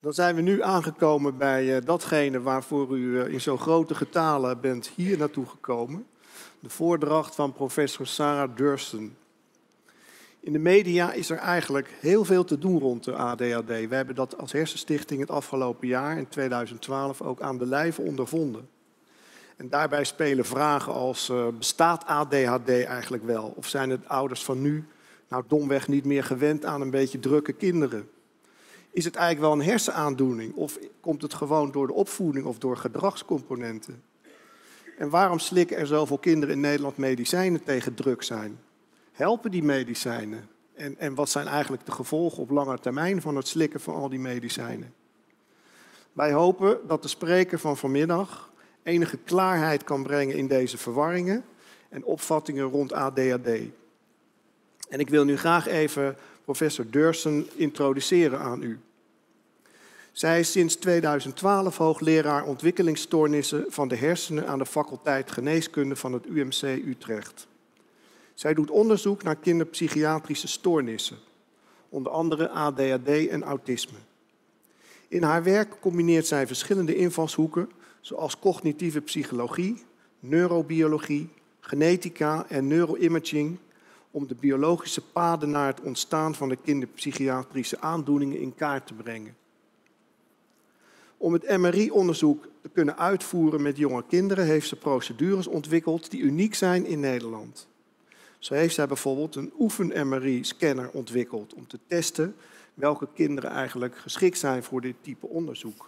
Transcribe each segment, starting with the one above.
Dan zijn we nu aangekomen bij datgene waarvoor u in zo'n grote getalen bent hier naartoe gekomen. De voordracht van professor Sarah Durston. In de media is er eigenlijk heel veel te doen rond de ADHD. We hebben dat als Hersenstichting het afgelopen jaar, in 2012, ook aan de lijve ondervonden. En daarbij spelen vragen als, bestaat ADHD eigenlijk wel? Of zijn het ouders van nu nou domweg niet meer gewend aan een beetje drukke kinderen? Is het eigenlijk wel een hersenaandoening? Of komt het gewoon door de opvoeding of door gedragscomponenten? En waarom slikken er zoveel kinderen in Nederland medicijnen tegen druk zijn? Helpen die medicijnen? En wat zijn eigenlijk de gevolgen op lange termijn van het slikken van al die medicijnen? Wij hopen dat de spreker van vanmiddag enige klaarheid kan brengen in deze verwarringen en opvattingen rond ADHD. En ik wil nu graag even professor Durston introduceren aan u. Zij is sinds 2012 hoogleraar ontwikkelingsstoornissen van de hersenen aan de faculteit Geneeskunde van het UMC Utrecht. Zij doet onderzoek naar kinderpsychiatrische stoornissen, onder andere ADHD en autisme. In haar werk combineert zij verschillende invalshoeken, zoals cognitieve psychologie, neurobiologie, genetica en neuroimaging, om de biologische paden naar het ontstaan van de kinderpsychiatrische aandoeningen in kaart te brengen. Om het MRI-onderzoek te kunnen uitvoeren met jonge kinderen heeft ze procedures ontwikkeld die uniek zijn in Nederland. Zo heeft zij bijvoorbeeld een oefen-MRI-scanner ontwikkeld om te testen welke kinderen eigenlijk geschikt zijn voor dit type onderzoek.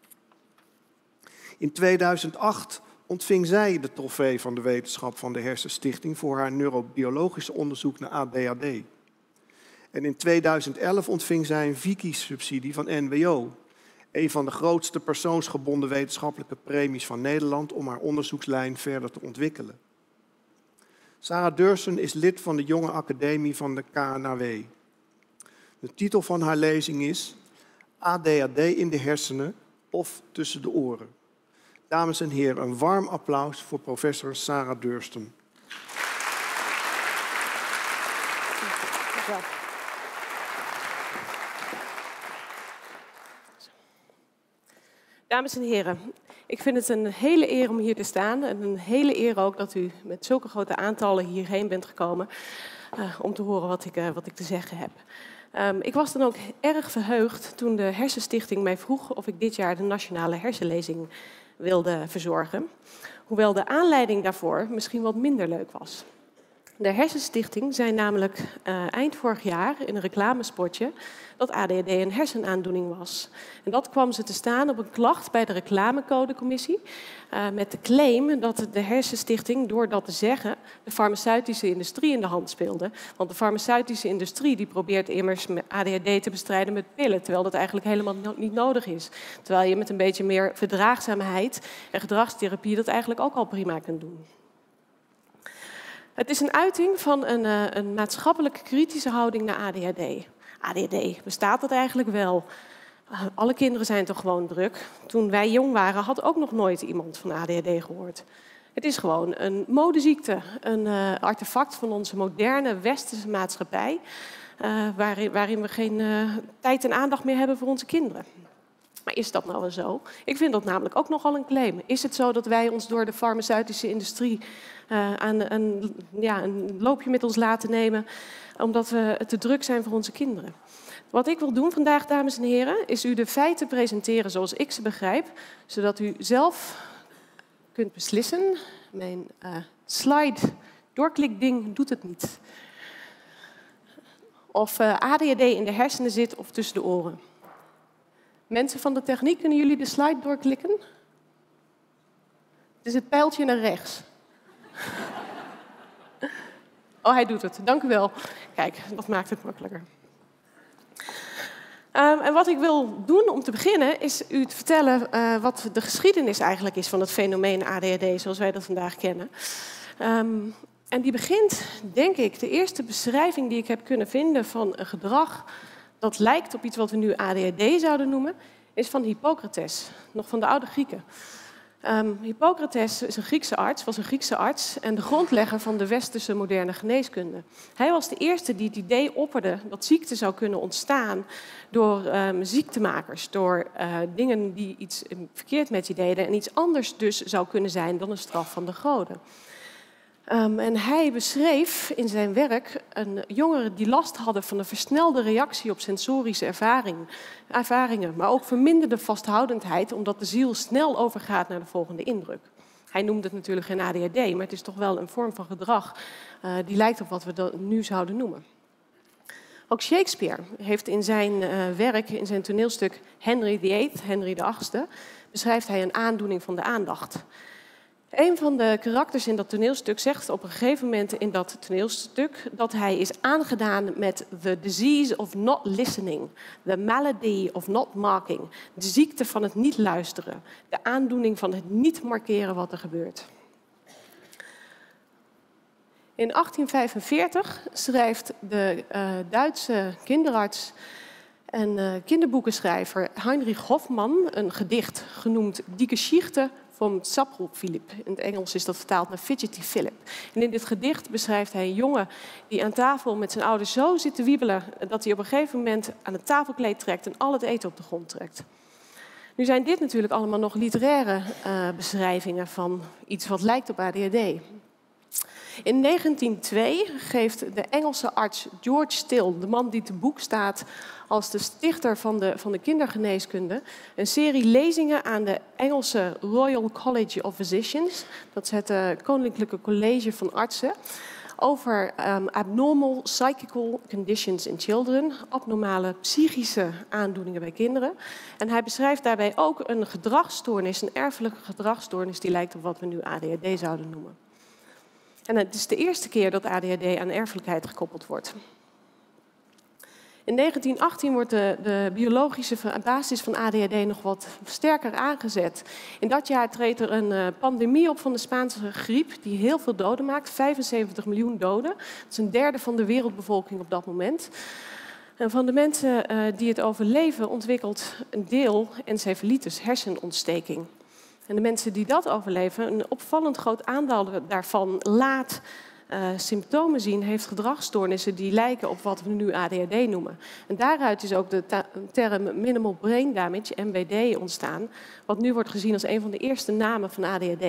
In 2008 ontving zij de trofee van de wetenschap van de Hersenstichting voor haar neurobiologisch onderzoek naar ADHD. En in 2011 ontving zij een Vicky-subsidie van NWO, een van de grootste persoonsgebonden wetenschappelijke premies van Nederland om haar onderzoekslijn verder te ontwikkelen. Sarah Durston is lid van de Jonge Academie van de KNAW. De titel van haar lezing is ADHD in de hersenen of tussen de oren. Dames en heren, een warm applaus voor professor Sarah Durston. Dames en heren, ik vind het een hele eer om hier te staan. En een hele eer ook dat u met zulke grote aantallen hierheen bent gekomen om te horen wat ik te zeggen heb. Ik was dan ook erg verheugd toen de Hersenstichting mij vroeg of ik dit jaar de Nationale Hersenlezing wilde verzorgen. Hoewel de aanleiding daarvoor misschien wat minder leuk was. De Hersenstichting zei namelijk eind vorig jaar in een reclamespotje dat ADHD een hersenaandoening was. En dat kwam ze te staan op een klacht bij de reclamecodecommissie met de claim dat de Hersenstichting door dat te zeggen de farmaceutische industrie in de hand speelde. Want de farmaceutische industrie die probeert immers ADHD te bestrijden met pillen, terwijl dat eigenlijk helemaal niet nodig is. Terwijl je met een beetje meer verdraagzaamheid en gedragstherapie dat eigenlijk ook al prima kunt doen. Het is een uiting van een maatschappelijk kritische houding naar ADHD. ADHD, bestaat dat eigenlijk wel? Alle kinderen zijn toch gewoon druk? Toen wij jong waren had ook nog nooit iemand van ADHD gehoord. Het is gewoon een modeziekte, een artefact van onze moderne westerse maatschappij, waarin we geen tijd en aandacht meer hebben voor onze kinderen. Maar is dat nou wel zo? Ik vind dat namelijk ook nogal een claim. Is het zo dat wij ons door de farmaceutische industrie een loopje met ons laten nemen omdat we te druk zijn voor onze kinderen? Wat ik wil doen vandaag, dames en heren, is u de feiten presenteren zoals ik ze begrijp, zodat u zelf kunt beslissen. Mijn slide doorklikding doet het niet. Of ADHD in de hersenen zit of tussen de oren. Mensen van de techniek, kunnen jullie de slide doorklikken? Het is het pijltje naar rechts. Oh, hij doet het. Dank u wel. Kijk, dat maakt het makkelijker. En wat ik wil doen om te beginnen is u te vertellen wat de geschiedenis eigenlijk is van het fenomeen ADHD zoals wij dat vandaag kennen. En die begint, denk ik, de eerste beschrijving die ik heb kunnen vinden van een gedrag dat lijkt op iets wat we nu ADHD zouden noemen, is van Hippocrates, nog van de oude Grieken. Hippocrates is was een Griekse arts en de grondlegger van de westerse moderne geneeskunde. Hij was de eerste die het idee opperde dat ziekte zou kunnen ontstaan door ziektemakers, door dingen die iets verkeerd met je deden en iets anders dus zou kunnen zijn dan een straf van de goden. En hij beschreef in zijn werk jongeren die last hadden van een versnelde reactie op sensorische ervaringen, maar ook verminderde vasthoudendheid, omdat de ziel snel overgaat naar de volgende indruk. Hij noemde het natuurlijk geen ADHD, maar het is toch wel een vorm van gedrag die lijkt op wat we dat nu zouden noemen. Ook Shakespeare heeft in zijn werk, in zijn toneelstuk Henry VIII, Henry VIII, beschrijft hij een aandoening van de aandacht. Een van de karakters in dat toneelstuk zegt op een gegeven moment in dat toneelstuk dat hij is aangedaan met the disease of not listening, the malady of not marking, de ziekte van het niet luisteren, de aandoening van het niet markeren wat er gebeurt. In 1845 schrijft de Duitse kinderarts en kinderboekenschrijver Heinrich Hoffmann een gedicht genoemd Die Geschichte vom Zappel-Philipp. In het Engels is dat vertaald naar Fidgety Philip. En in dit gedicht beschrijft hij een jongen die aan tafel met zijn ouders zo zit te wiebelen dat hij op een gegeven moment aan het tafelkleed trekt en al het eten op de grond trekt. Nu zijn dit natuurlijk allemaal nog literaire beschrijvingen van iets wat lijkt op ADHD. In 1902 geeft de Engelse arts George Still, de man die te boek staat als de stichter van de kindergeneeskunde, een serie lezingen aan de Engelse Royal College of Physicians, dat is het Koninklijke College van Artsen, over abnormal psychical conditions in children, abnormale psychische aandoeningen bij kinderen. En hij beschrijft daarbij ook een gedragsstoornis, een erfelijke gedragsstoornis die lijkt op wat we nu ADHD zouden noemen. En het is de eerste keer dat ADHD aan erfelijkheid gekoppeld wordt. In 1918 wordt de biologische basis van ADHD nog wat sterker aangezet. In dat jaar treedt er een pandemie op van de Spaanse griep die heel veel doden maakt, 75 miljoen doden. Dat is een derde van de wereldbevolking op dat moment. En van de mensen die het overleven ontwikkelt een deel encefalitis, hersenontsteking. En de mensen die dat overleven, een opvallend groot aandeel daarvan laat symptomen zien, heeft gedragsstoornissen die lijken op wat we nu ADHD noemen. En daaruit is ook de term minimal brain damage, MBD, ontstaan, wat nu wordt gezien als een van de eerste namen van ADHD.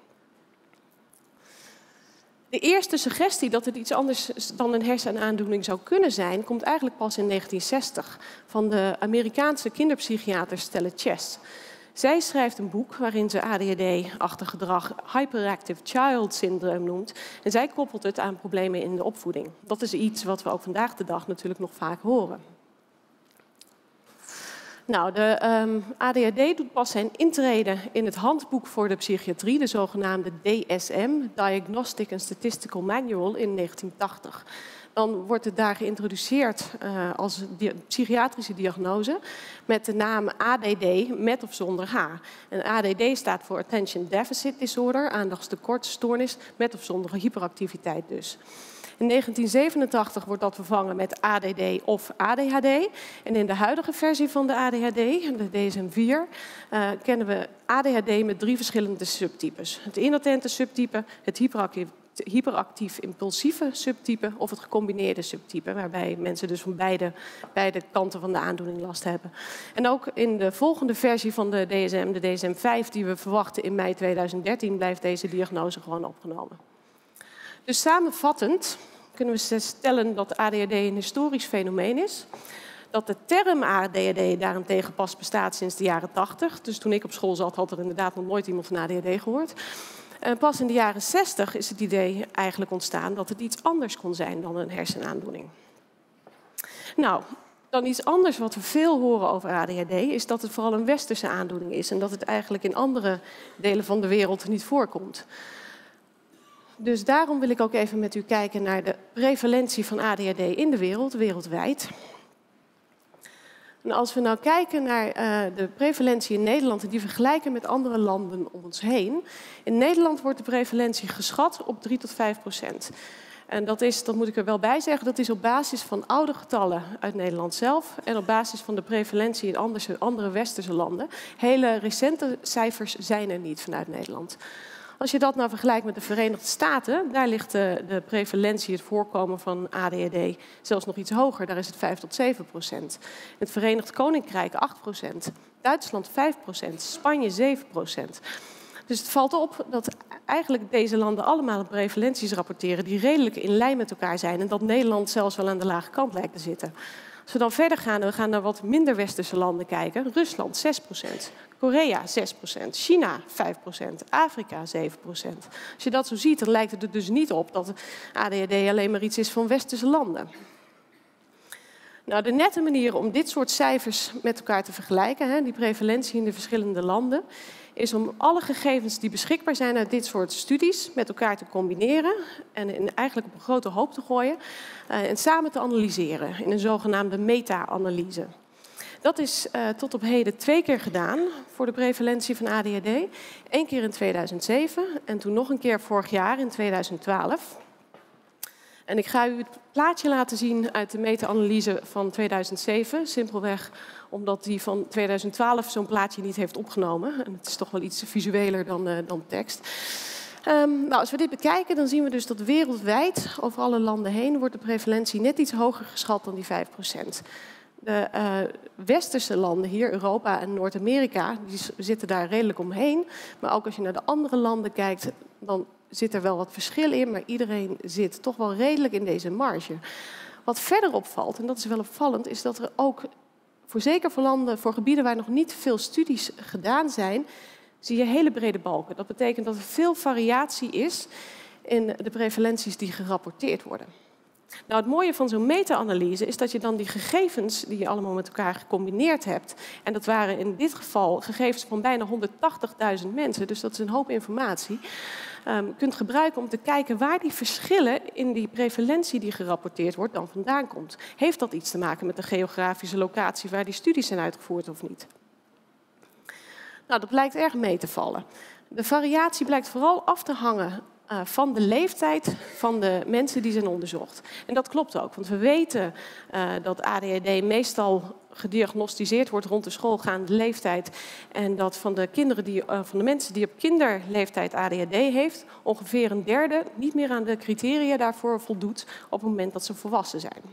De eerste suggestie dat het iets anders dan een hersenaandoening zou kunnen zijn, komt eigenlijk pas in 1960 van de Amerikaanse kinderpsychiater Stella Chess. Zij schrijft een boek waarin ze ADHD-achtig gedrag Hyperactive Child Syndrome noemt. En zij koppelt het aan problemen in de opvoeding. Dat is iets wat we ook vandaag de dag natuurlijk nog vaak horen. Nou, de ADHD doet pas zijn intrede in het handboek voor de psychiatrie, de zogenaamde DSM, Diagnostic and Statistical Manual, in 1980. Dan wordt het daar geïntroduceerd als psychiatrische diagnose met de naam ADD met of zonder H. En ADD staat voor Attention Deficit Disorder, aandachtstekortstoornis met of zonder hyperactiviteit dus. In 1987 wordt dat vervangen met ADD of ADHD. En in de huidige versie van de ADHD, de DSM-4, kennen we ADHD met 3 verschillende subtypes. Het inattente subtype, het hyperactief-impulsieve subtype of het gecombineerde subtype, waarbij mensen dus van beide kanten van de aandoening last hebben. En ook in de volgende versie van de DSM, de DSM-5, die we verwachten in mei 2013, blijft deze diagnose gewoon opgenomen. Dus samenvattend kunnen we stellen dat ADHD een historisch fenomeen is. Dat de term ADHD daarentegen pas bestaat sinds de jaren 80. Dus toen ik op school zat, had er inderdaad nog nooit iemand van ADHD gehoord. En pas in de jaren 60 is het idee eigenlijk ontstaan dat het iets anders kon zijn dan een hersenaandoening. Nou, dan iets anders wat we veel horen over ADHD is dat het vooral een westerse aandoening is en dat het eigenlijk in andere delen van de wereld niet voorkomt. Dus daarom wil ik ook even met u kijken naar de prevalentie van ADHD in de wereld, wereldwijd. En als we nou kijken naar de prevalentie in Nederland en die vergelijken met andere landen om ons heen. In Nederland wordt de prevalentie geschat op 3 tot 5%. En dat moet ik er wel bij zeggen, dat is op basis van oude getallen uit Nederland zelf en op basis van de prevalentie in andere westerse landen. Hele recente cijfers zijn er niet vanuit Nederland. Als je dat nou vergelijkt met de Verenigde Staten, daar ligt de prevalentie, het voorkomen van ADHD, zelfs nog iets hoger. Daar is het 5 tot 7%. In het Verenigd Koninkrijk 8%, Duitsland 5%, Spanje 7%. Dus het valt op dat eigenlijk deze landen allemaal prevalenties rapporteren die redelijk in lijn met elkaar zijn en dat Nederland zelfs wel aan de lage kant lijkt te zitten. Als we dan verder gaan en we gaan naar wat minder westerse landen kijken, Rusland 6%, Korea 6%, China 5%, Afrika 7%. Als je dat zo ziet, dan lijkt het er dus niet op dat ADHD alleen maar iets is van westerse landen. Nou, de nette manier om dit soort cijfers met elkaar te vergelijken, die prevalentie in de verschillende landen, is om alle gegevens die beschikbaar zijn uit dit soort studies met elkaar te combineren en eigenlijk op een grote hoop te gooien en samen te analyseren in een zogenaamde meta-analyse. Dat is tot op heden 2 keer gedaan voor de prevalentie van ADHD. 1 keer in 2007 en toen nog een keer vorig jaar in 2012. En ik ga u het plaatje laten zien uit de meta-analyse van 2007. Simpelweg omdat die van 2012 zo'n plaatje niet heeft opgenomen. En het is toch wel iets visueler dan tekst. Nou, als we dit bekijken, dan zien we dus dat wereldwijd over alle landen heen wordt de prevalentie net iets hoger geschat dan die 5%. De westerse landen hier, Europa en Noord-Amerika, die zitten daar redelijk omheen. Maar ook als je naar de andere landen kijkt, dan zit er wel wat verschil in. Maar iedereen zit toch wel redelijk in deze marge. Wat verder opvalt, en dat is wel opvallend, is dat er ook, zeker voor landen, voor gebieden waar nog niet veel studies gedaan zijn, zie je hele brede balken. Dat betekent dat er veel variatie is in de prevalenties die gerapporteerd worden. Nou, het mooie van zo'n meta-analyse is dat je dan die gegevens die je allemaal met elkaar gecombineerd hebt, en dat waren in dit geval gegevens van bijna 180.000 mensen, dus dat is een hoop informatie, kunt gebruiken om te kijken waar die verschillen in die prevalentie die gerapporteerd wordt dan vandaan komt. Heeft dat iets te maken met de geografische locatie waar die studies zijn uitgevoerd of niet? Nou, dat blijkt erg mee te vallen. De variatie blijkt vooral af te hangen van de leeftijd van de mensen die zijn onderzocht. En dat klopt ook, want we weten dat ADHD meestal gediagnosticeerd wordt rond de schoolgaande leeftijd. En dat van de mensen die op kinderleeftijd ADHD heeft, ongeveer een derde niet meer aan de criteria daarvoor voldoet op het moment dat ze volwassen zijn.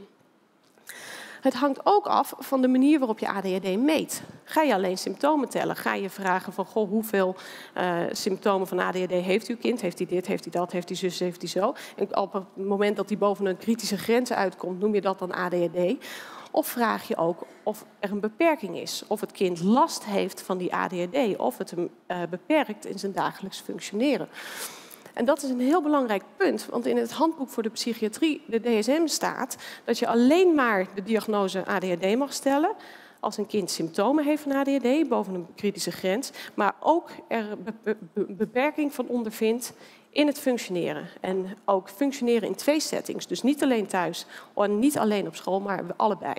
Het hangt ook af van de manier waarop je ADHD meet. Ga je alleen symptomen tellen? Ga je vragen van, goh, hoeveel symptomen van ADHD heeft uw kind? Heeft hij dit, heeft hij dat, heeft hij zus, heeft hij zo? En op het moment dat hij boven een kritische grens uitkomt, noem je dat dan ADHD? Of vraag je ook of er een beperking is? Of het kind last heeft van die ADHD? Of het hem beperkt in zijn dagelijks functioneren? En dat is een heel belangrijk punt, want in het handboek voor de psychiatrie, de DSM, staat dat je alleen maar de diagnose ADHD mag stellen als een kind symptomen heeft van ADHD boven een kritische grens, maar ook er beperking van ondervindt in het functioneren. En ook functioneren in 2 settings, dus niet alleen thuis en niet alleen op school, maar allebei.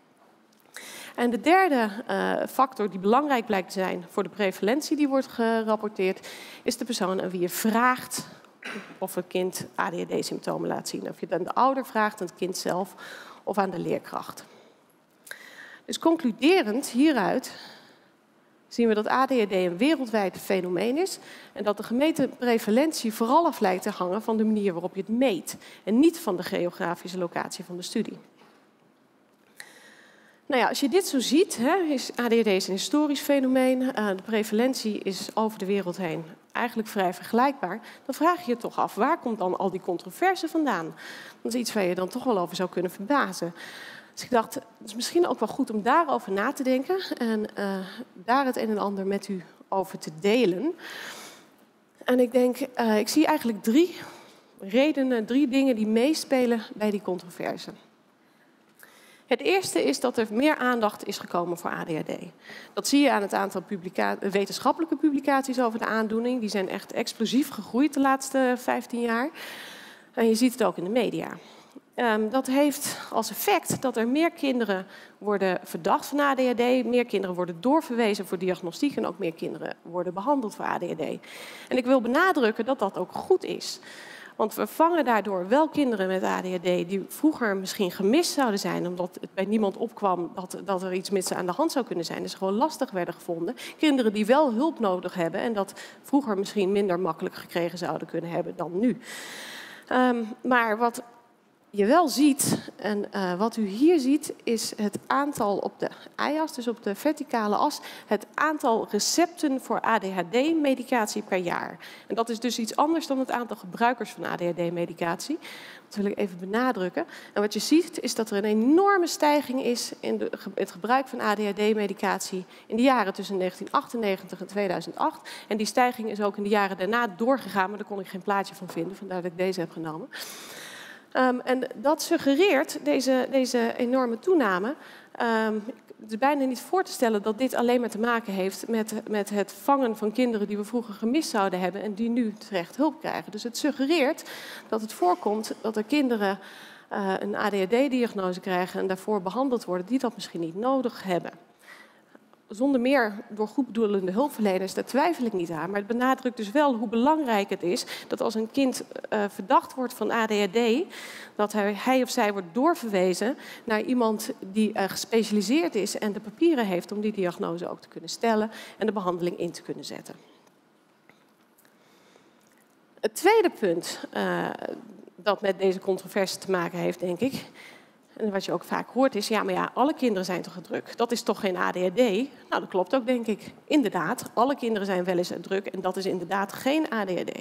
En de derde factor die belangrijk blijkt te zijn voor de prevalentie die wordt gerapporteerd, is de persoon aan wie je vraagt of het kind ADHD-symptomen laat zien. Of je het aan de ouder vraagt, aan het kind zelf of aan de leerkracht. Dus concluderend hieruit zien we dat ADHD een wereldwijd fenomeen is en dat de gemeten prevalentie vooral af lijkt te hangen van de manier waarop je het meet en niet van de geografische locatie van de studie. Nou ja, als je dit zo ziet, is ADHD een historisch fenomeen. De prevalentie is over de wereld heen eigenlijk vrij vergelijkbaar. Dan vraag je je toch af, waar komt dan al die controverse vandaan? Dat is iets waar je dan toch wel over zou kunnen verbazen. Dus ik dacht, het is misschien ook wel goed om daarover na te denken en daar het een en ander met u over te delen. En ik denk, ik zie eigenlijk 3 redenen, 3 dingen die meespelen bij die controverse. Het eerste is dat er meer aandacht is gekomen voor ADHD. Dat zie je aan het aantal wetenschappelijke publicaties over de aandoening. Die zijn echt explosief gegroeid de laatste 15 jaar. En je ziet het ook in de media. Dat heeft als effect dat er meer kinderen worden verdacht van ADHD, meer kinderen worden doorverwezen voor diagnostiek en ook meer kinderen worden behandeld voor ADHD. En ik wil benadrukken dat dat ook goed is. Want we vangen daardoor wel kinderen met ADHD die vroeger misschien gemist zouden zijn, omdat het bij niemand opkwam dat er iets met ze aan de hand zou kunnen zijn. Dus gewoon lastig werden gevonden. Kinderen die wel hulp nodig hebben en dat vroeger misschien minder makkelijk gekregen zouden kunnen hebben dan nu. Maar wat je wel ziet, en wat u hier ziet, is het aantal op de y-as, dus op de verticale as, het aantal recepten voor ADHD-medicatie per jaar. En dat is dus iets anders dan het aantal gebruikers van ADHD-medicatie. Dat wil ik even benadrukken. En wat je ziet, is dat er een enorme stijging is in het gebruik van ADHD-medicatie in de jaren tussen 1998 en 2008. En die stijging is ook in de jaren daarna doorgegaan, maar daar kon ik geen plaatje van vinden, vandaar dat ik deze heb genomen. En dat suggereert, deze enorme toename, het is bijna niet voor te stellen dat dit alleen maar te maken heeft met het vangen van kinderen die we vroeger gemist zouden hebben en die nu terecht hulp krijgen. Dus het suggereert dat het voorkomt dat er kinderen een ADHD-diagnose krijgen en daarvoor behandeld worden die dat misschien niet nodig hebben. Zonder meer door goedbedoelende hulpverleners, daar twijfel ik niet aan. Maar het benadrukt dus wel hoe belangrijk het is dat als een kind verdacht wordt van ADHD, dat hij of zij wordt doorverwezen naar iemand die gespecialiseerd is en de papieren heeft om die diagnose ook te kunnen stellen en de behandeling in te kunnen zetten. Het tweede punt dat met deze controverse te maken heeft, denk ik, en wat je ook vaak hoort is, ja, maar ja, alle kinderen zijn toch druk? Dat is toch geen ADHD? Nou, dat klopt ook, denk ik. Inderdaad, alle kinderen zijn wel eens druk en dat is inderdaad geen ADHD.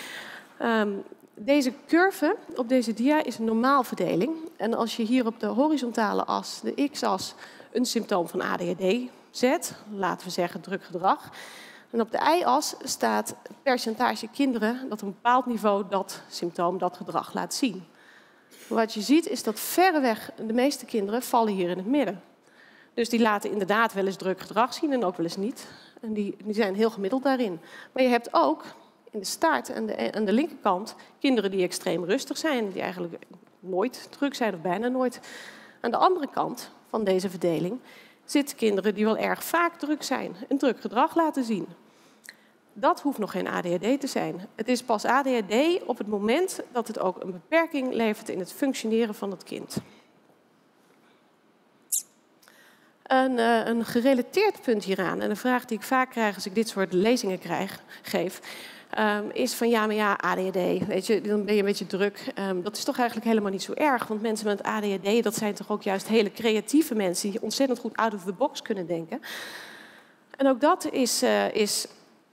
Deze curve op deze dia is een normaalverdeling. En als je hier op de horizontale as, de x-as, een symptoom van ADHD zet, laten we zeggen druk gedrag, en op de y-as staat het percentage kinderen dat op een bepaald niveau dat symptoom, dat gedrag laat zien. Wat je ziet is dat verreweg de meeste kinderen vallen hier in het midden. Dus die laten inderdaad wel eens druk gedrag zien en ook wel eens niet. En die zijn heel gemiddeld daarin. Maar je hebt ook in de staart en aan de linkerkant kinderen die extreem rustig zijn. Die eigenlijk nooit druk zijn of bijna nooit. Aan de andere kant van deze verdeling zitten kinderen die wel erg vaak druk zijn. En druk gedrag laten zien. Dat hoeft nog geen ADHD te zijn. Het is pas ADHD op het moment dat het ook een beperking levert in het functioneren van het kind. Een gerelateerd punt hieraan, en een vraag die ik vaak krijg als ik dit soort lezingen geef, is van ja, maar ja, ADHD, weet je, dan ben je een beetje druk. Dat is toch eigenlijk helemaal niet zo erg, want mensen met ADHD, dat zijn toch ook juist hele creatieve mensen die ontzettend goed out of the box kunnen denken. En ook dat is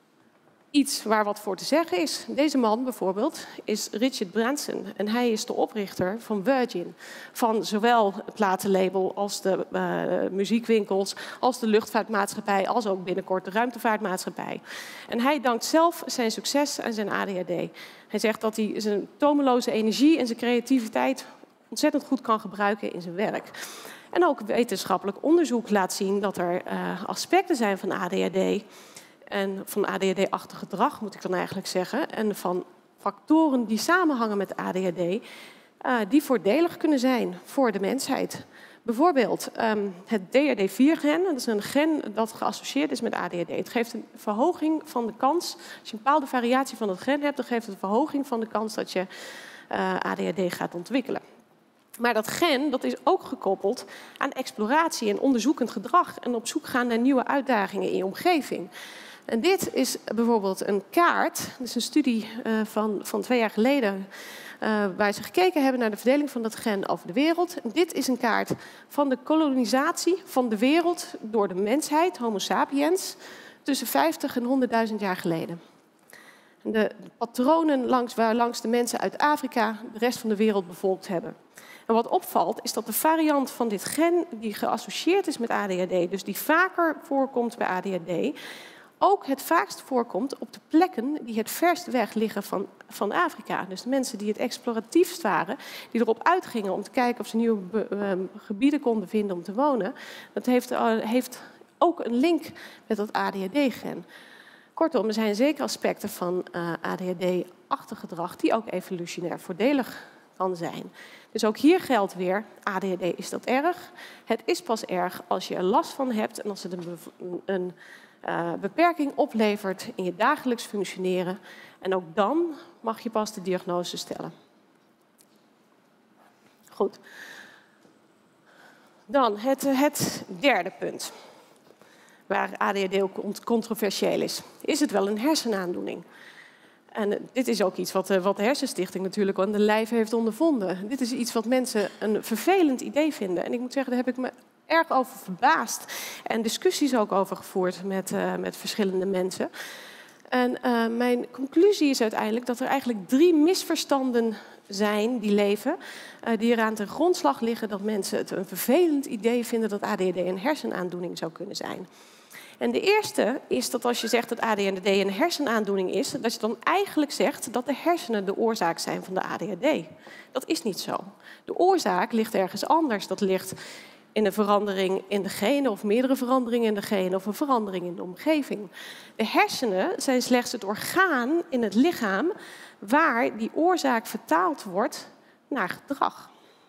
iets waar wat voor te zeggen is. Deze man bijvoorbeeld is Richard Branson en hij is de oprichter van Virgin. Van zowel het platenlabel als de muziekwinkels, als de luchtvaartmaatschappij, als ook binnenkort de ruimtevaartmaatschappij. En hij dankt zelf zijn succes aan zijn ADHD. Hij zegt dat hij zijn tomeloze energie en zijn creativiteit ontzettend goed kan gebruiken in zijn werk. En ook wetenschappelijk onderzoek laat zien dat er aspecten zijn van ADHD en van ADHD-achtig gedrag, moet ik dan eigenlijk zeggen, en van factoren die samenhangen met ADHD, die voordelig kunnen zijn voor de mensheid. Bijvoorbeeld het DRD4-gen, dat is een gen dat geassocieerd is met ADHD. Het geeft een verhoging van de kans, als je een bepaalde variatie van het gen hebt, dan geeft het een verhoging van de kans dat je ADHD gaat ontwikkelen. Maar dat gen dat is ook gekoppeld aan exploratie en onderzoekend gedrag en op zoek gaan naar nieuwe uitdagingen in je omgeving. En dit is bijvoorbeeld een kaart, dat is een studie van 2 jaar geleden, waar ze gekeken hebben naar de verdeling van dat gen over de wereld. En dit is een kaart van de kolonisatie van de wereld door de mensheid, Homo sapiens, tussen 50 en 100.000 jaar geleden. En de patronen waarlangs de mensen uit Afrika de rest van de wereld bevolkt hebben. En wat opvalt is dat de variant van dit gen die geassocieerd is met ADHD, dus die vaker voorkomt bij ADHD, ook het vaakst voorkomt op de plekken die het verst weg liggen van Afrika. Dus de mensen die het exploratiefst waren, die erop uitgingen om te kijken of ze nieuwe gebieden konden vinden om te wonen, dat heeft ook een link met dat ADHD-gen. Kortom, er zijn zeker aspecten van ADHD-achtig gedrag die ook evolutionair voordelig kan zijn. Dus ook hier geldt weer, ADHD is dat erg. Het is pas erg als je er last van hebt en als het een beperking oplevert in je dagelijks functioneren. En ook dan mag je pas de diagnose stellen. Goed. Dan het derde punt, waar ADHD ook controversieel is. Is het wel een hersenaandoening? En dit is ook iets wat de Hersenstichting natuurlijk aan de lijf heeft ondervonden. Dit is iets wat mensen een vervelend idee vinden. En ik moet zeggen, daar heb ik me erg over verbaasd. En discussies ook over gevoerd met verschillende mensen. En mijn conclusie is uiteindelijk dat er eigenlijk 3 misverstanden zijn die leven, die eraan ten grondslag liggen dat mensen het een vervelend idee vinden dat ADHD een hersenaandoening zou kunnen zijn. En de eerste is dat als je zegt dat ADHD een hersenaandoening is, dat je dan eigenlijk zegt dat de hersenen de oorzaak zijn van de ADHD. Dat is niet zo. De oorzaak ligt ergens anders. Dat ligt in een verandering in de genen of meerdere veranderingen in de genen of een verandering in de omgeving. De hersenen zijn slechts het orgaan in het lichaam waar die oorzaak vertaald wordt naar gedrag.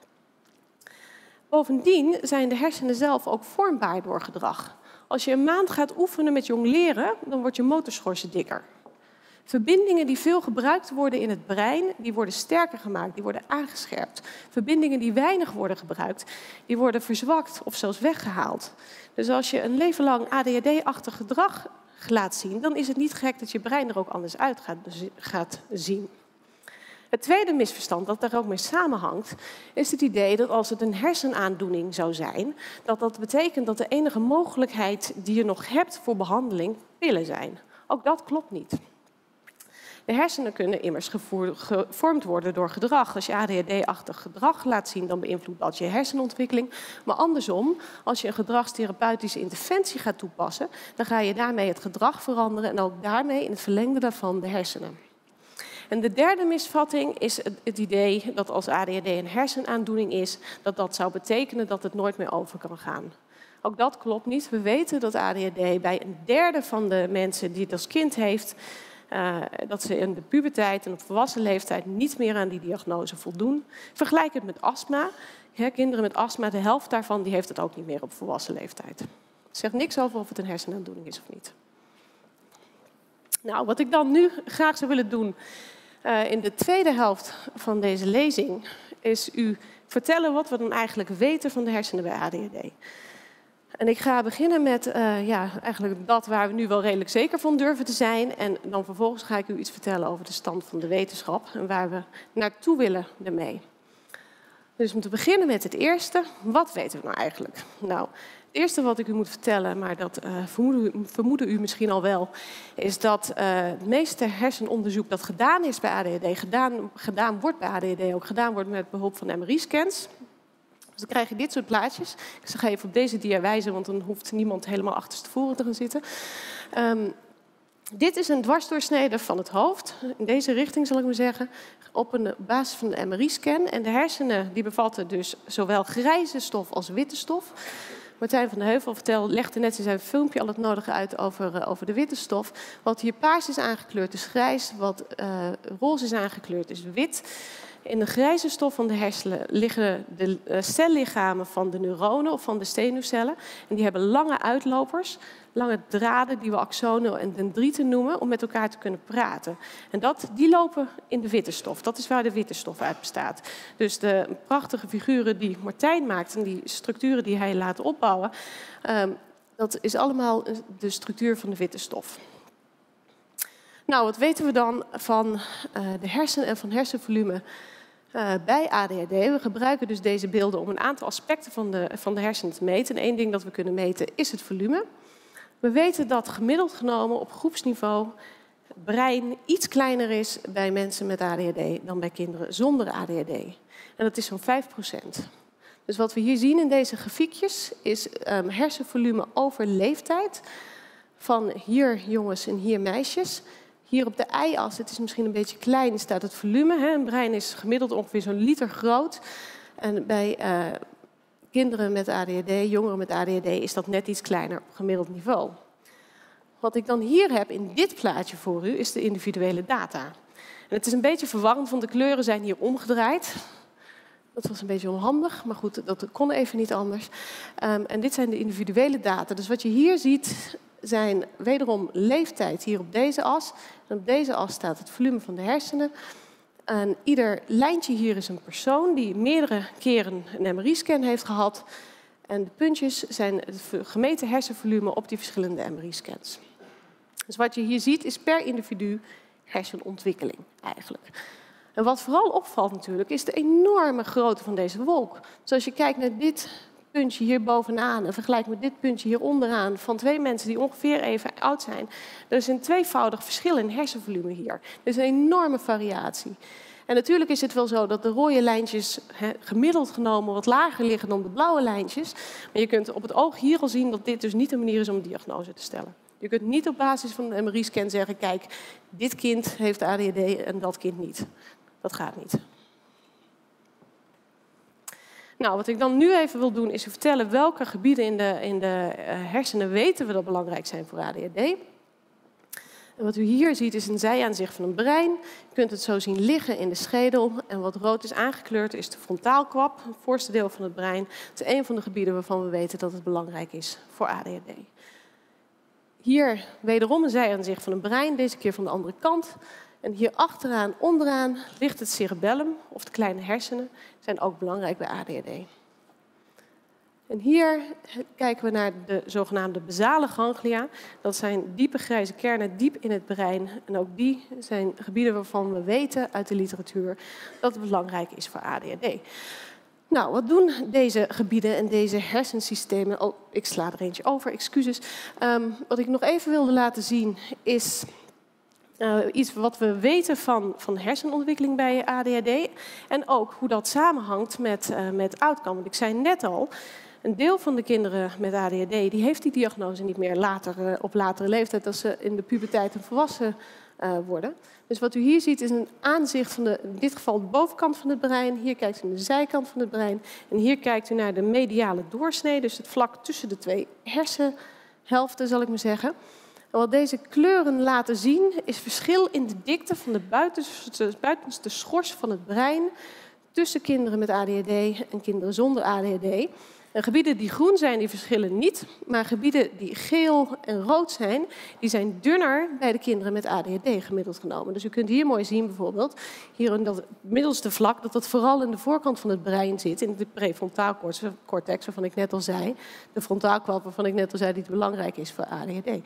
Bovendien zijn de hersenen zelf ook vormbaar door gedrag. Als je een maand gaat oefenen met jongleren, dan wordt je motorschorsen dikker. Verbindingen die veel gebruikt worden in het brein, die worden sterker gemaakt, die worden aangescherpt. Verbindingen die weinig worden gebruikt, die worden verzwakt of zelfs weggehaald. Dus als je een leven lang ADHD-achtig gedrag laat zien, dan is het niet gek dat je brein er ook anders uit gaat zien. Het tweede misverstand dat daar ook mee samenhangt, is het idee dat als het een hersenaandoening zou zijn, dat dat betekent dat de enige mogelijkheid die je nog hebt voor behandeling pillen zijn. Ook dat klopt niet. De hersenen kunnen immers gevormd worden door gedrag. Als je ADHD-achtig gedrag laat zien, dan beïnvloedt dat je hersenontwikkeling. Maar andersom, als je een gedragstherapeutische interventie gaat toepassen, dan ga je daarmee het gedrag veranderen en ook daarmee in het verlengde daarvan de hersenen. En de derde misvatting is het idee dat als ADHD een hersenaandoening is, dat dat zou betekenen dat het nooit meer over kan gaan. Ook dat klopt niet. We weten dat ADHD bij een derde van de mensen die het als kind heeft, dat ze in de puberteit en op volwassen leeftijd niet meer aan die diagnose voldoen. Vergelijk het met astma. Kinderen met astma, de helft daarvan die heeft het ook niet meer op volwassen leeftijd. Het zegt niks over of het een hersenaandoening is of niet. Nou, wat ik dan nu graag zou willen doen in de tweede helft van deze lezing, is u vertellen wat we dan eigenlijk weten van de hersenen bij ADHD. En ik ga beginnen met eigenlijk dat waar we nu wel redelijk zeker van durven te zijn. En dan vervolgens ga ik u iets vertellen over de stand van de wetenschap en waar we naartoe willen ermee. Dus om te beginnen met het eerste, wat weten we nou eigenlijk? Nou, het eerste wat ik u moet vertellen, maar dat vermoeden u misschien al wel, is dat het meeste hersenonderzoek dat gedaan is bij ADHD, gedaan wordt bij ADHD, ook gedaan wordt met behulp van MRI-scans. Dus dan krijg je dit soort plaatjes. Ik ga even op deze dia wijzen, want dan hoeft niemand helemaal achterstevoren te gaan zitten. Dit is een dwarsdoorsnede van het hoofd, in deze richting zal ik maar zeggen, op een basis van de MRI-scan. En de hersenen die bevatten dus zowel grijze stof als witte stof. Martijn van de Heuvel legde net in zijn filmpje al het nodige uit over de witte stof. Wat hier paars is aangekleurd is grijs, wat roze is aangekleurd is wit. In de grijze stof van de hersenen liggen de cellichamen van de neuronen of van de zenuwcellen. En die hebben lange uitlopers, lange draden die we axonen en dendrieten noemen, om met elkaar te kunnen praten. En die lopen in de witte stof. Dat is waar de witte stof uit bestaat. Dus de prachtige figuren die Martijn maakt en die structuren die hij laat opbouwen, dat is allemaal de structuur van de witte stof. Nou, wat weten we dan van de hersenen en van hersenvolume bij ADHD? We gebruiken dus deze beelden om een aantal aspecten van de hersenen te meten. En één ding dat we kunnen meten is het volume. We weten dat gemiddeld genomen op groepsniveau het brein iets kleiner is bij mensen met ADHD dan bij kinderen zonder ADHD. En dat is zo'n 5%. Dus wat we hier zien in deze grafiekjes is hersenvolume over leeftijd. Van hier jongens en hier meisjes. Hier op de y-as, het is misschien een beetje klein, staat het volume. Een brein is gemiddeld ongeveer zo'n liter groot. En bij kinderen met ADHD, jongeren met ADHD, is dat net iets kleiner op gemiddeld niveau. Wat ik dan hier heb in dit plaatje voor u, is de individuele data. En het is een beetje verwarrend, want de kleuren zijn hier omgedraaid. Dat was een beetje onhandig, maar goed, dat kon even niet anders. En dit zijn de individuele data. Dus wat je hier ziet, zijn wederom leeftijd hier op deze as. En op deze as staat het volume van de hersenen. En ieder lijntje hier is een persoon die meerdere keren een MRI-scan heeft gehad. En de puntjes zijn het gemeten hersenvolume op die verschillende MRI-scans. Dus wat je hier ziet is per individu hersenontwikkeling eigenlijk. En wat vooral opvalt natuurlijk is de enorme grootte van deze wolk. Dus als je kijkt naar dit puntje hier bovenaan en vergelijkt met dit puntje hier onderaan van 2 mensen die ongeveer even oud zijn, er is een tweevoudig verschil in hersenvolume hier. Er is een enorme variatie. En natuurlijk is het wel zo dat de rode lijntjes gemiddeld genomen wat lager liggen dan de blauwe lijntjes. Maar je kunt op het oog hier al zien dat dit dus niet een manier is om een diagnose te stellen. Je kunt niet op basis van een MRI-scan zeggen, kijk, dit kind heeft ADHD en dat kind niet. Dat gaat niet. Nou, wat ik dan nu even wil doen is u vertellen welke gebieden in de hersenen weten we dat belangrijk zijn voor ADHD. En wat u hier ziet is een zijaanzicht van een brein. Je kunt het zo zien liggen in de schedel. En wat rood is aangekleurd is de frontaalkwab, het voorste deel van het brein. Het is een van de gebieden waarvan we weten dat het belangrijk is voor ADHD. Hier wederom een zijaanzicht van een brein, deze keer van de andere kant. En hier achteraan, onderaan, ligt het cerebellum, of de kleine hersenen. Die zijn ook belangrijk bij ADHD. En hier kijken we naar de zogenaamde basale ganglia. Dat zijn diepe grijze kernen diep in het brein. En ook die zijn gebieden waarvan we weten uit de literatuur dat het belangrijk is voor ADHD. Nou, wat doen deze gebieden en deze hersensystemen? Oh, ik sla er eentje over, excuses. Wat ik nog even wilde laten zien is iets wat we weten van hersenontwikkeling bij ADHD. En ook hoe dat samenhangt met outcome. Want ik zei net al, een deel van de kinderen met ADHD die heeft die diagnose niet meer op latere leeftijd als ze in de puberteit en volwassen worden. Dus wat u hier ziet is een aanzicht van in dit geval de bovenkant van het brein. Hier kijkt u naar de zijkant van het brein. En hier kijkt u naar de mediale doorsnee, dus het vlak tussen de 2 hersenhelften, zal ik maar zeggen. En wat deze kleuren laten zien is verschil in de dikte van de buitenste schors van het brein tussen kinderen met ADHD en kinderen zonder ADHD. En gebieden die groen zijn, die verschillen niet. Maar gebieden die geel en rood zijn, die zijn dunner bij de kinderen met ADHD gemiddeld genomen. Dus u kunt hier mooi zien bijvoorbeeld, hier in dat middelste vlak, dat vooral in de voorkant van het brein zit, in de prefrontaalcortex, waarvan ik net al zei. De frontaalkwab, waarvan ik net al zei, die belangrijk is voor ADHD.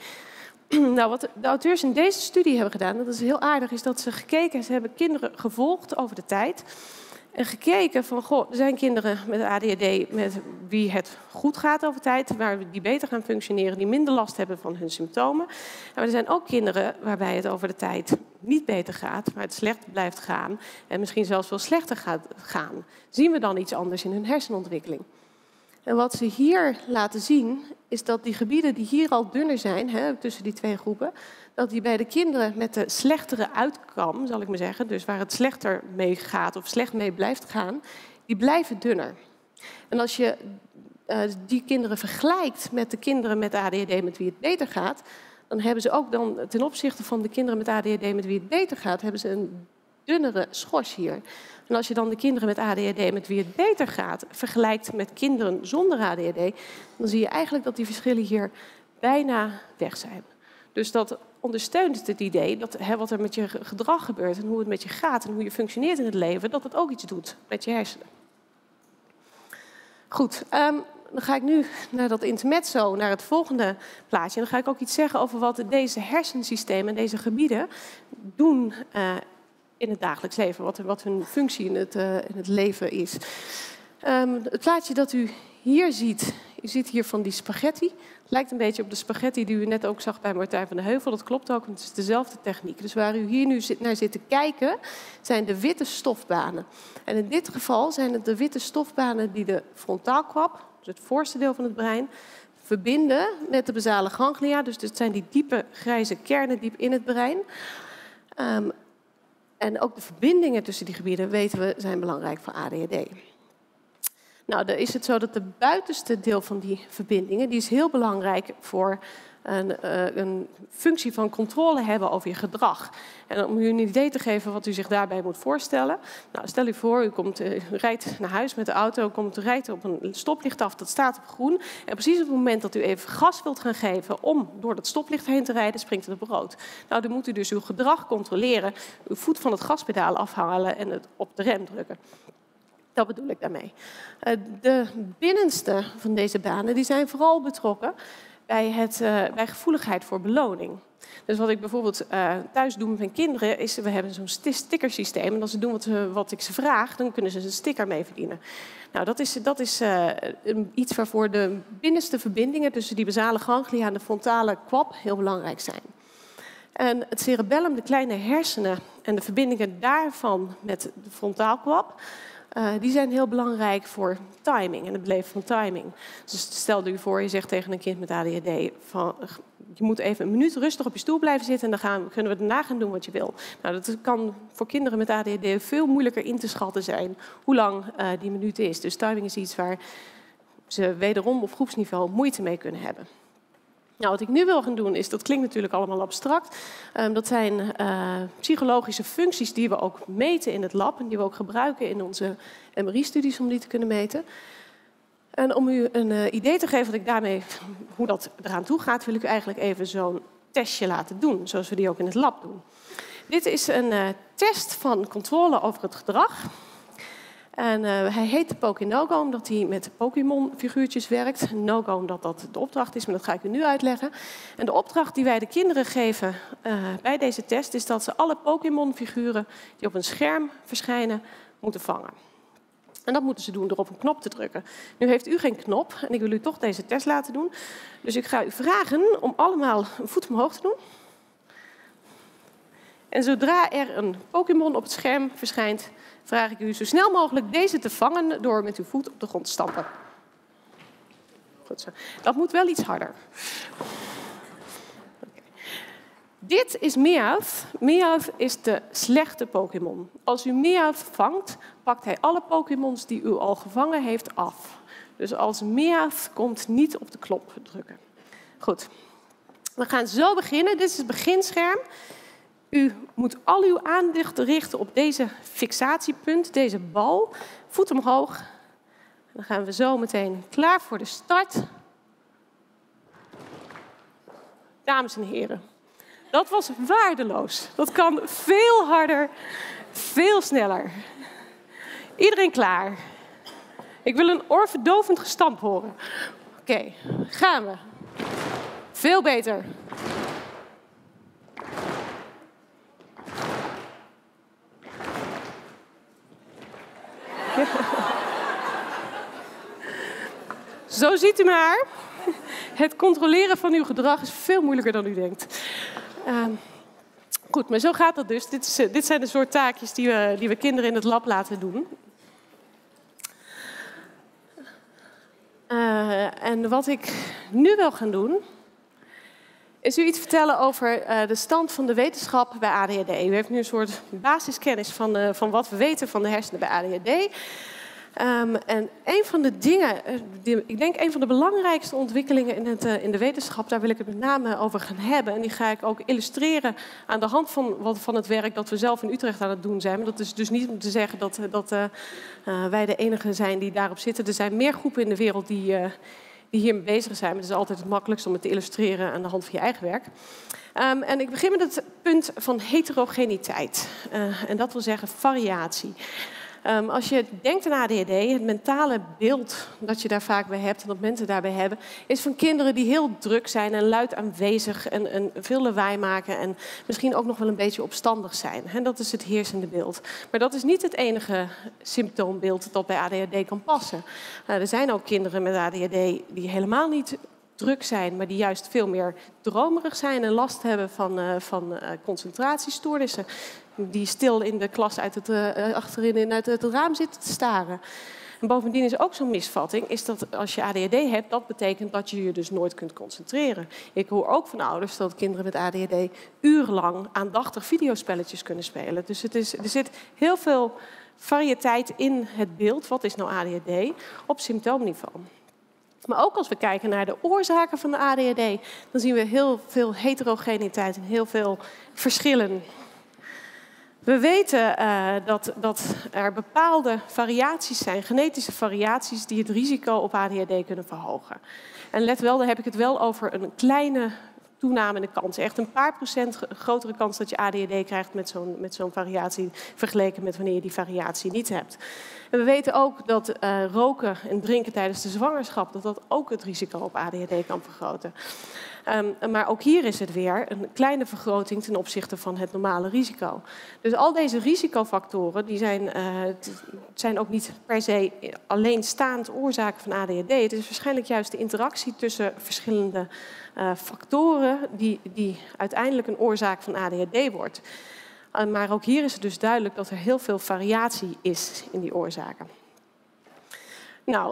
Nou, wat de auteurs in deze studie hebben gedaan, dat is heel aardig, is dat ze hebben kinderen gevolgd over de tijd. En gekeken van, goh, er zijn kinderen met ADHD met wie het goed gaat over tijd, die beter gaan functioneren, die minder last hebben van hun symptomen. Maar er zijn ook kinderen waarbij het over de tijd niet beter gaat, maar het slecht blijft gaan en misschien zelfs wel slechter gaat gaan. Zien we dan iets anders in hun hersenontwikkeling? En wat ze hier laten zien, is dat die gebieden die hier al dunner zijn, tussen die 2 groepen, dat die bij de kinderen met de slechtere outcome, zal ik maar zeggen, dus waar het slechter mee gaat of slecht mee blijft gaan, die blijven dunner. En als je die kinderen vergelijkt met de kinderen met ADHD met wie het beter gaat, dan hebben ze ook dan ten opzichte van de kinderen met ADHD met wie het beter gaat, hebben ze een dunnere schors hier. En als je dan de kinderen met ADHD met wie het beter gaat vergelijkt met kinderen zonder ADHD, dan zie je eigenlijk dat die verschillen hier bijna weg zijn. Dus dat ondersteunt het idee dat wat er met je gedrag gebeurt en hoe het met je gaat en hoe je functioneert in het leven, dat het ook iets doet met je hersenen. Goed, dan ga ik nu naar dat intermezzo, naar het volgende plaatje. En dan ga ik ook iets zeggen over wat deze hersensystemen, deze gebieden doen in het dagelijks leven, wat hun functie in het leven is. Het plaatje dat u hier ziet, u ziet hier van die spaghetti. Het lijkt een beetje op de spaghetti die u net ook zag bij Martijn van de Heuvel. Dat klopt ook, want het is dezelfde techniek. Dus waar u hier nu naar zit te kijken, zijn de witte stofbanen. En in dit geval zijn het de witte stofbanen die de frontaalkwab, dus het voorste deel van het brein, verbinden met de basale ganglia. Dus het zijn die diepe grijze kernen diep in het brein. En ook de verbindingen tussen die gebieden, weten we, zijn belangrijk voor ADHD. Nou, dan is het zo dat de buitenste deel van die verbindingen, die is heel belangrijk voor een functie van controle hebben over je gedrag. En om u een idee te geven wat u zich daarbij moet voorstellen. Nou, stel u voor, u rijdt naar huis met de auto, rijdt op een stoplicht af, dat staat op groen. En precies op het moment dat u even gas wilt gaan geven om door dat stoplicht heen te rijden, springt het op rood. Nou, dan moet u dus uw gedrag controleren, uw voet van het gaspedaal afhalen en het op de rem drukken. Dat bedoel ik daarmee. De binnenste van deze banen die zijn vooral betrokken bij gevoeligheid voor beloning. Dus wat ik bijvoorbeeld thuis doe met mijn kinderen is, we hebben zo'n stickersysteem. En als ze doen wat ik ze vraag, dan kunnen ze een sticker mee verdienen. Nou, dat is iets waarvoor de binnenste verbindingen tussen die basale ganglia en de frontale kwab heel belangrijk zijn. En het cerebellum, de kleine hersenen en de verbindingen daarvan met de frontaalkwab, die zijn heel belangrijk voor timing en het beleven van timing. Dus stel u voor, je zegt tegen een kind met ADHD van, je moet even een minuut rustig op je stoel blijven zitten en dan kunnen we daarna gaan doen wat je wil. Nou, dat kan voor kinderen met ADHD veel moeilijker in te schatten zijn hoe lang die minuut is. Dus timing is iets waar ze wederom op groepsniveau moeite mee kunnen hebben. Nou, wat ik nu wil gaan doen is, dat klinkt natuurlijk allemaal abstract. Dat zijn psychologische functies die we ook meten in het lab en die we ook gebruiken in onze MRI-studies om die te kunnen meten. En om u een idee te geven hoe dat eraan toe gaat, wil ik u eigenlijk even zo'n testje laten doen, zoals we die ook in het lab doen. Dit is een test van controle over het gedrag. En hij heet Pokénogo omdat hij met Pokémon-figuurtjes werkt. No-go omdat dat de opdracht is, maar dat ga ik u nu uitleggen. En de opdracht die wij de kinderen geven bij deze test is dat ze alle Pokémon-figuren die op een scherm verschijnen moeten vangen. En dat moeten ze doen door op een knop te drukken. Nu heeft u geen knop en ik wil u toch deze test laten doen. Dus ik ga u vragen om allemaal een voet omhoog te doen. En zodra er een Pokémon op het scherm verschijnt, vraag ik u zo snel mogelijk deze te vangen door met uw voet op de grond te stampen. Goed zo. Dat moet wel iets harder. Okay. Dit is Meowth. Meowth is de slechte Pokémon. Als u Meowth vangt, pakt hij alle Pokémons die u al gevangen heeft af. Dus als Meowth komt, niet op de knop drukken. Goed. We gaan zo beginnen. Dit is het beginscherm. U moet al uw aandacht richten op deze fixatiepunt, deze bal. Voet omhoog. Dan gaan we zo meteen klaar voor de start. Dames en heren, dat was waardeloos. Dat kan veel harder, veel sneller. Iedereen klaar? Ik wil een oorverdovend gestamp horen. Oké, gaan we. Veel beter. Zo ziet u maar. Het controleren van uw gedrag is veel moeilijker dan u denkt. Goed, maar zo gaat dat dus. Dit zijn de soort taakjes die we kinderen in het lab laten doen. En wat ik nu wil gaan doen, is u iets vertellen over de stand van de wetenschap bij ADHD. U heeft nu een soort basiskennis van wat we weten van de hersenen bij ADHD. En een van de dingen, ik denk een van de belangrijkste ontwikkelingen in de wetenschap, daar wil ik het met name over gaan hebben. En die ga ik ook illustreren aan de hand van het werk dat we zelf in Utrecht aan het doen zijn. Maar dat is dus niet om te zeggen dat wij de enige zijn die daarop zitten. Er zijn meer groepen in de wereld die hiermee bezig zijn. Maar het is altijd het makkelijkst om het te illustreren aan de hand van je eigen werk. En ik begin met het punt van heterogeniteit. En dat wil zeggen variatie. Als je denkt aan ADHD, het mentale beeld dat je daar vaak bij hebt en dat mensen daarbij hebben, is van kinderen die heel druk zijn en luid aanwezig en veel lawaai maken en misschien ook nog wel een beetje opstandig zijn. En dat is het heersende beeld. Maar dat is niet het enige symptoombeeld dat bij ADHD kan passen. Er zijn ook kinderen met ADHD die helemaal niet druk zijn, maar die juist veel meer dromerig zijn en last hebben van concentratiestoornissen. Die stil in de klas achterin uit het raam zitten te staren. En bovendien is ook zo'n misvatting, is dat als je ADHD hebt, dat betekent dat je je dus nooit kunt concentreren. Ik hoor ook van ouders dat kinderen met ADHD urenlang aandachtig videospelletjes kunnen spelen. Dus er zit heel veel variëteit in het beeld. Wat is nou ADHD op symptoomniveau? Maar ook als we kijken naar de oorzaken van de ADHD, dan zien we heel veel heterogeniteit en heel veel verschillen. We weten dat er bepaalde variaties zijn, genetische variaties, die het risico op ADHD kunnen verhogen. En let wel, daar heb ik het wel over een kleine toename in de kans. Echt een paar procent grotere kans dat je ADHD krijgt met zo'n variatie, vergeleken met wanneer je die variatie niet hebt. En we weten ook dat roken en drinken tijdens de zwangerschap, dat ook het risico op ADHD kan vergroten. Maar ook hier is het weer een kleine vergroting ten opzichte van het normale risico. Dus al deze risicofactoren die zijn ook niet per se alleenstaand oorzaken van ADHD. Het is waarschijnlijk juist de interactie tussen verschillende factoren die uiteindelijk een oorzaak van ADHD wordt. Maar ook hier is het dus duidelijk dat er heel veel variatie is in die oorzaken. Nou,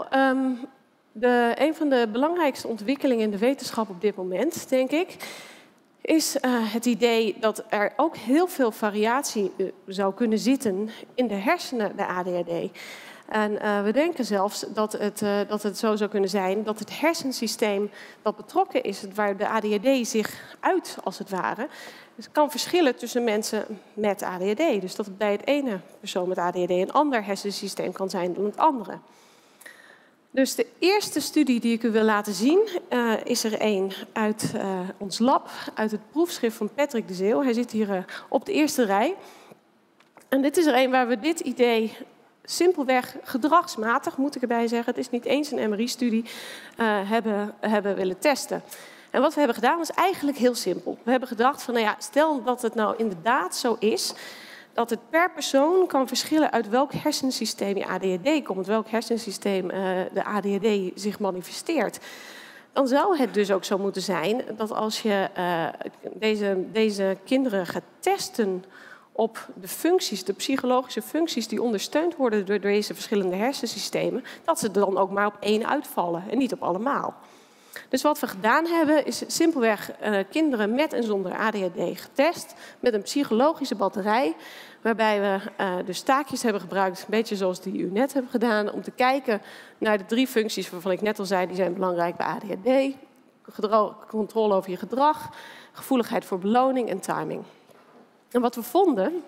een van de belangrijkste ontwikkelingen in de wetenschap op dit moment, denk ik, is het idee dat er ook heel veel variatie zou kunnen zitten in de hersenen bij ADHD. En we denken zelfs dat het zo zou kunnen zijn dat het hersensysteem dat betrokken is, waar de ADHD zich uit als het ware, dus kan verschillen tussen mensen met ADHD. Dus dat het bij het ene persoon met ADHD een ander hersensysteem kan zijn dan het andere. Dus de eerste studie die ik u wil laten zien, is er een uit ons lab, uit het proefschrift van Patrick de Zeeuw. Hij zit hier op de eerste rij. En dit is er een waar we dit idee simpelweg gedragsmatig, moet ik erbij zeggen, het is niet eens een MRI-studie, hebben willen testen. En wat we hebben gedaan was eigenlijk heel simpel. We hebben gedacht van, nou ja, stel dat het nou inderdaad zo is dat het per persoon kan verschillen uit welk hersensysteem je ADHD komt, welk hersensysteem de ADHD zich manifesteert. Dan zou het dus ook zo moeten zijn dat als je deze kinderen gaat testen op de functies, de psychologische functies die ondersteund worden door deze verschillende hersensystemen, dat ze er dan ook maar op één uitvallen en niet op allemaal. Dus wat we gedaan hebben is simpelweg kinderen met en zonder ADHD getest met een psychologische batterij, waarbij we dus taakjes hebben gebruikt, een beetje zoals die u net hebben gedaan, om te kijken naar de 3 functies waarvan ik net al zei, die zijn belangrijk bij ADHD. Controle over je gedrag, gevoeligheid voor beloning en timing. En wat we vonden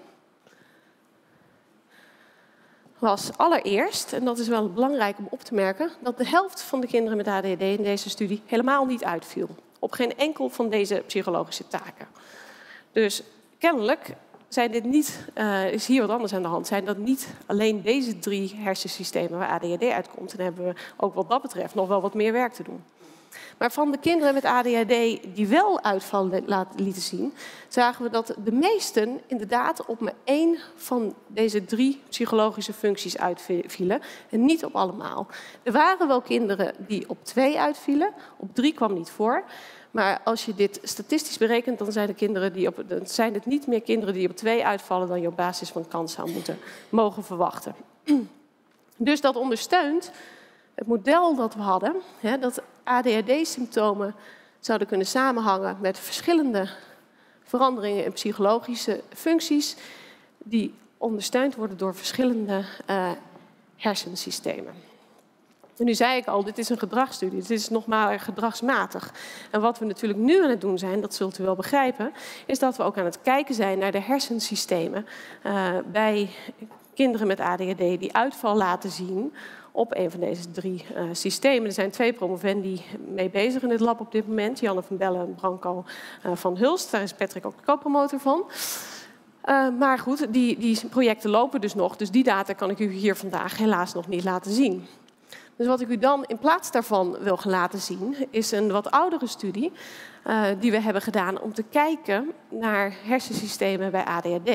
was allereerst, en dat is wel belangrijk om op te merken, dat de helft van de kinderen met ADHD in deze studie helemaal niet uitviel. Op geen enkel van deze psychologische taken. Dus kennelijk is hier wat anders aan de hand. Zijn dat niet alleen deze 3 hersensystemen waar ADHD uitkomt. En dan hebben we ook wat dat betreft nog wel wat meer werk te doen. Maar van de kinderen met ADHD die wel uitval lieten zien, zagen we dat de meesten inderdaad op maar 1 van deze 3 psychologische functies uitvielen en niet op allemaal. Er waren wel kinderen die op 2 uitvielen, op 3 kwam niet voor. Maar als je dit statistisch berekent, dan zijn het niet meer kinderen die op 2 uitvallen dan je op basis van kans zou mogen verwachten. Dus dat ondersteunt het model dat we hadden, dat ADHD-symptomen zouden kunnen samenhangen met verschillende veranderingen in psychologische functies die ondersteund worden door verschillende hersensystemen. En nu zei ik al, dit is een gedragsstudie, dit is nog maar gedragsmatig. En wat we natuurlijk nu aan het doen zijn, dat zult u wel begrijpen, is dat we ook aan het kijken zijn naar de hersensystemen bij kinderen met ADHD die uitval laten zien op een van deze 3 systemen. Er zijn 2 promovendi mee bezig in het lab op dit moment. Janne van Bellen en Branko van Hulst. Daar is Patrick ook de co-promotor van. Maar goed, die projecten lopen dus nog. Dus die data kan ik u hier vandaag helaas nog niet laten zien. Dus wat ik u dan in plaats daarvan wil gaan laten zien, is een wat oudere studie die we hebben gedaan om te kijken naar hersensystemen bij ADHD.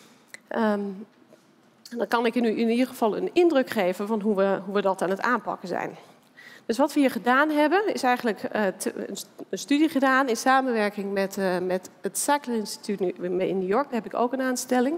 Dan kan ik u in ieder geval een indruk geven van hoe we dat aan het aanpakken zijn. Dus wat we hier gedaan hebben, is eigenlijk een studie gedaan in samenwerking met het Sackler Instituut in New York. Daar heb ik ook een aanstelling.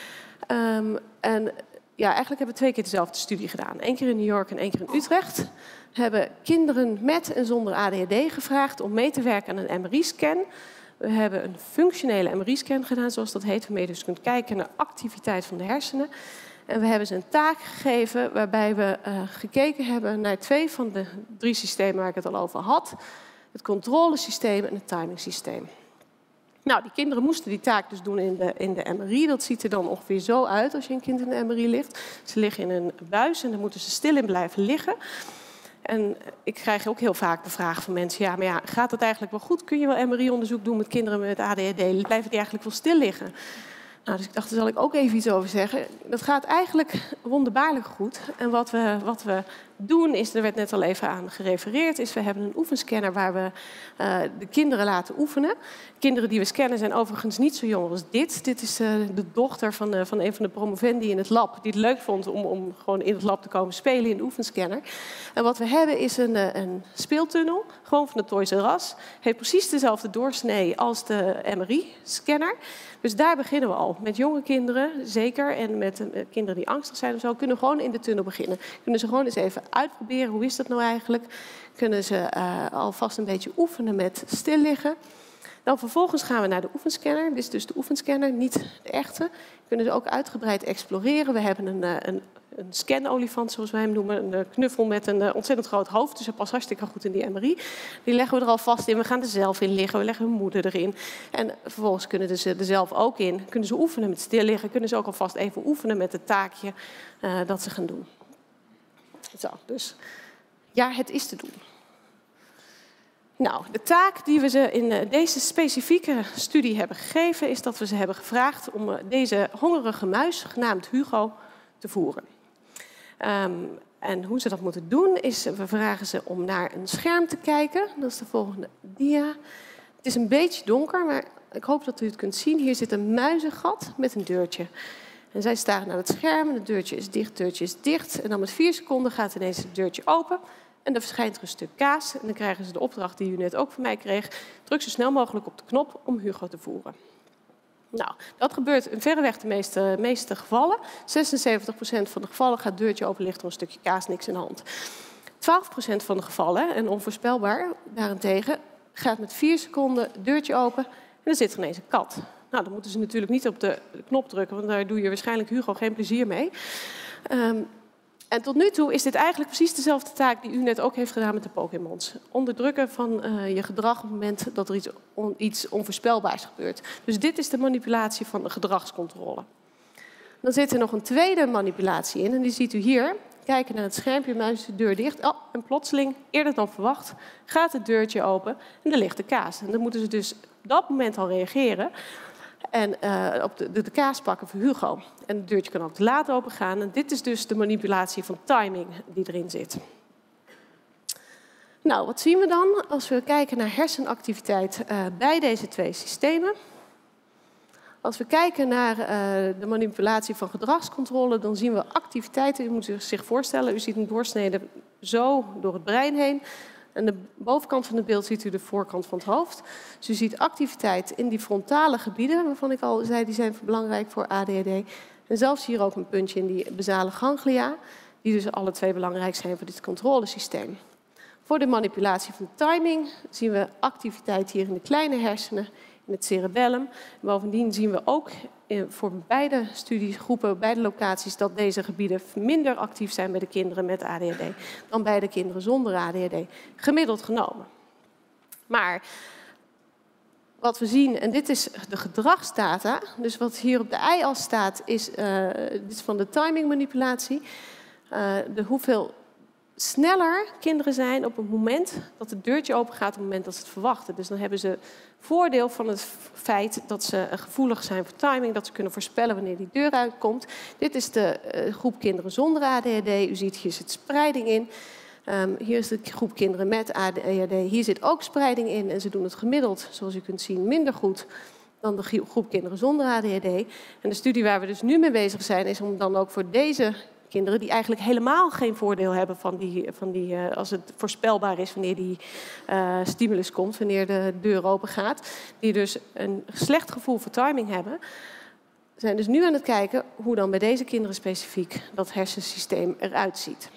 Eigenlijk hebben we 2 keer dezelfde studie gedaan. 1 keer in New York en 1 keer in Utrecht. We hebben kinderen met en zonder ADHD gevraagd om mee te werken aan een MRI-scan. We hebben een functionele MRI-scan gedaan, zoals dat heet, waarmee je dus kunt kijken naar activiteit van de hersenen. En we hebben ze een taak gegeven waarbij we gekeken hebben naar 2 van de 3 systemen waar ik het al over had. Het controlesysteem en het timingsysteem. Nou, die kinderen moesten die taak dus doen in de MRI. Dat ziet er dan ongeveer zo uit als je een kind in de MRI ligt. Ze liggen in een buis en daar moeten ze stil in blijven liggen. En ik krijg ook heel vaak de vraag van mensen, ja, maar ja, gaat het eigenlijk wel goed? Kun je wel MRI-onderzoek doen met kinderen met ADHD? Blijven die eigenlijk wel stil liggen? Nou, dus ik dacht, daar zal ik ook even iets over zeggen. Dat gaat eigenlijk wonderbaarlijk goed. En wat we doen is, er werd net al even aan gerefereerd, is we hebben een oefenscanner waar we de kinderen laten oefenen. Kinderen die we scannen zijn overigens niet zo jong als dit. Dit is de dochter van een van de promovendi in het lab, die het leuk vond om gewoon in het lab te komen spelen in de oefenscanner. En wat we hebben is een speeltunnel, gewoon van de Toys R Us. Heeft precies dezelfde doorsnee als de MRI-scanner. Dus daar beginnen we al. Met jonge kinderen, zeker, en met kinderen die angstig zijn of zo, kunnen we gewoon in de tunnel beginnen. Kunnen ze gewoon eens even uitproberen, hoe is dat nou eigenlijk? Kunnen ze alvast een beetje oefenen met stil liggen. Dan vervolgens gaan we naar de oefenscanner. Dit is dus de oefenscanner, niet de echte. Kunnen ze ook uitgebreid exploreren. We hebben een scanolifant, zoals wij hem noemen. Een knuffel met een ontzettend groot hoofd. Dus hij past hartstikke goed in die MRI. Die leggen we er al vast in. We gaan er zelf in liggen. We leggen hun moeder erin. En vervolgens kunnen ze er zelf ook in. Kunnen ze oefenen met stil liggen. Kunnen ze ook alvast even oefenen met het taakje dat ze gaan doen. Zo, dus ja, het is te doen. Nou, de taak die we ze in deze specifieke studie hebben gegeven, is dat we ze hebben gevraagd om deze hongerige muis, genaamd Hugo, te voeren. En hoe ze dat moeten doen, is we vragen ze om naar een scherm te kijken. Dat is de volgende dia. Het is een beetje donker, maar ik hoop dat u het kunt zien. Hier zit een muizengat met een deurtje. En zij staren naar het scherm en het deurtje is dicht. En dan met 4 seconden gaat ineens het deurtje open. En er verschijnt er een stuk kaas. En dan krijgen ze de opdracht die u net ook van mij kreeg. Druk zo snel mogelijk op de knop om Hugo te voeren. Nou, dat gebeurt in verreweg de meeste gevallen. 76% van de gevallen gaat het deurtje open, ligt er een stukje kaas, niks in de hand. 12% van de gevallen, en onvoorspelbaar daarentegen, gaat met 4 seconden het deurtje open en dan zit er ineens een kat. Nou, dan moeten ze natuurlijk niet op de knop drukken, want daar doe je waarschijnlijk Hugo geen plezier mee. En tot nu toe is dit eigenlijk precies dezelfde taak die u net ook heeft gedaan met de Pokémons. Onderdrukken van je gedrag op het moment dat er iets onvoorspelbaars gebeurt. Dus dit is de manipulatie van de gedragscontrole. Dan zit er nog een tweede manipulatie in en die ziet u hier. Kijken naar het schermpje, muis de deur dicht. Oh, en plotseling, eerder dan verwacht, gaat het deurtje open en er ligt de kaas. En dan moeten ze dus op dat moment al reageren. En op de kaas pakken voor Hugo. En het deurtje kan ook te laat open gaan. En dit is dus de manipulatie van timing die erin zit. Nou, wat zien we dan als we kijken naar hersenactiviteit bij deze 2 systemen? Als we kijken naar de manipulatie van gedragscontrole, dan zien we activiteiten. U moet zich voorstellen, u ziet een doorsnede zo door het brein heen. Aan de bovenkant van het beeld ziet u de voorkant van het hoofd. Dus u ziet activiteit in die frontale gebieden, waarvan ik al zei, die zijn belangrijk voor ADHD. En zelfs hier ook een puntje in die basale ganglia, die dus alle 2 belangrijk zijn voor dit controlesysteem. Voor de manipulatie van de timing zien we activiteit hier in de kleine hersenen, in het cerebellum. Bovendien zien we ook voor beide studiegroepen, beide locaties, dat deze gebieden minder actief zijn bij de kinderen met ADHD dan bij de kinderen zonder ADHD, gemiddeld genomen. Maar wat we zien, en dit is de gedragsdata, dus wat hier op de y-as staat, dit is van de timingmanipulatie, hoeveel sneller kinderen zijn op het moment dat het deurtje open gaat, op het moment dat ze het verwachten. Dus dan hebben ze voordeel van het feit dat ze gevoelig zijn voor timing, dat ze kunnen voorspellen wanneer die deur uitkomt. Dit is de groep kinderen zonder ADHD. U ziet, hier zit spreiding in. Hier is de groep kinderen met ADHD. Hier zit ook spreiding in en ze doen het gemiddeld, zoals u kunt zien, minder goed dan de groep kinderen zonder ADHD. En de studie waar we dus nu mee bezig zijn, is om dan ook voor deze kinderen die eigenlijk helemaal geen voordeel hebben van die als het voorspelbaar is wanneer die stimulus komt, wanneer de deur open gaat, die dus een slecht gevoel voor timing hebben. We zijn dus nu aan het kijken hoe dan bij deze kinderen specifiek dat hersensysteem eruit ziet.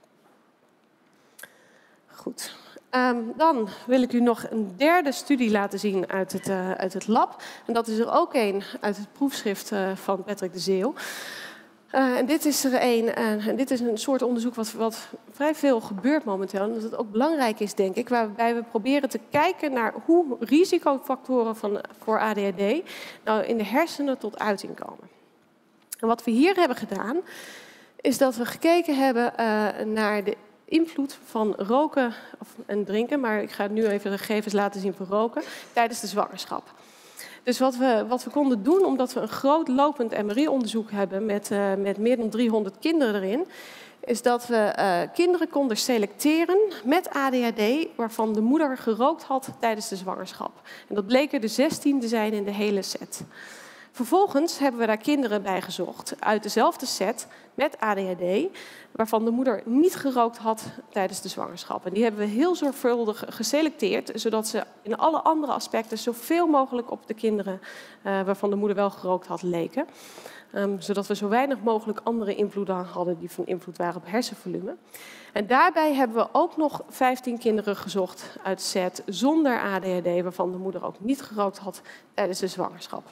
Goed. Dan wil ik u nog een derde studie laten zien uit het lab. En dat is er ook een uit het proefschrift van Patrick de Zeeuw. En dit is er één. En dit is een soort onderzoek wat vrij veel gebeurt momenteel. En dat het ook belangrijk is, denk ik. Waarbij we proberen te kijken naar hoe risicofactoren voor ADHD nou in de hersenen tot uiting komen. En wat we hier hebben gedaan, is dat we gekeken hebben naar de invloed van roken en drinken. Maar ik ga nu even de gegevens laten zien voor roken tijdens de zwangerschap. Dus wat we konden doen, omdat we een groot lopend MRI-onderzoek hebben met meer dan 300 kinderen erin, is dat we kinderen konden selecteren met ADHD waarvan de moeder gerookt had tijdens de zwangerschap. En dat bleken er 16 te zijn in de hele set. Vervolgens hebben we daar kinderen bij gezocht uit dezelfde set met ADHD, waarvan de moeder niet gerookt had tijdens de zwangerschap. En die hebben we heel zorgvuldig geselecteerd, zodat ze in alle andere aspecten zoveel mogelijk op de kinderen waarvan de moeder wel gerookt had leken. Zodat we zo weinig mogelijk andere invloeden hadden die van invloed waren op hersenvolume. En daarbij hebben we ook nog 15 kinderen gezocht uit de set zonder ADHD, waarvan de moeder ook niet gerookt had tijdens de zwangerschap.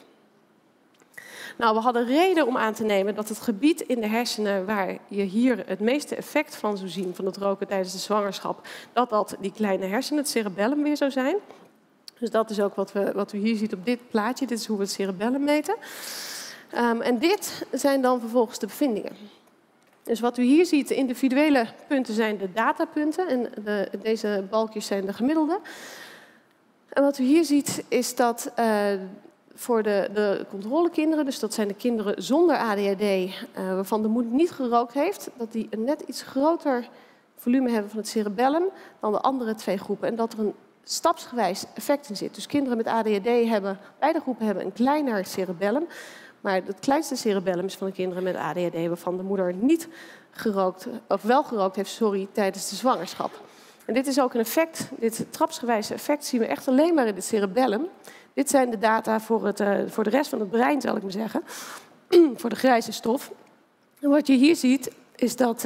Nou, we hadden reden om aan te nemen dat het gebied in de hersenen waar je hier het meeste effect van zou zien van het roken tijdens de zwangerschap, dat die kleine hersenen, het cerebellum weer zou zijn. Dus dat is ook wat u hier ziet op dit plaatje. Dit is hoe we het cerebellum meten. En dit zijn dan vervolgens de bevindingen. Dus wat u hier ziet, de individuele punten zijn de datapunten en deze balkjes zijn de gemiddelde. En wat u hier ziet is dat voor de controlekinderen, dus dat zijn de kinderen zonder ADHD, waarvan de moeder niet gerookt heeft, dat die een net iets groter volume hebben van het cerebellum dan de andere twee groepen. En dat er een stapsgewijs effect in zit. Dus kinderen met ADHD hebben, beide groepen hebben een kleiner cerebellum, maar het kleinste cerebellum is van de kinderen met ADHD, waarvan de moeder niet gerookt, of wel gerookt heeft, tijdens de zwangerschap. En dit is ook een effect, dit trapsgewijze effect zien we echt alleen maar in het cerebellum. Dit zijn de data voor de rest van het brein, zal ik maar zeggen. Voor de grijze stof. En wat je hier ziet, is dat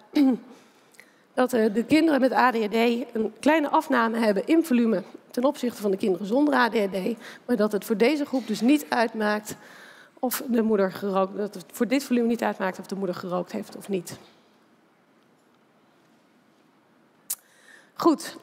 de kinderen met ADHD een kleine afname hebben in volume ten opzichte van de kinderen zonder ADHD. Maar dat het voor deze groep dus niet uitmaakt of de moeder gerookt, dat het voor dit volume niet uitmaakt of de moeder gerookt heeft of niet. Goed.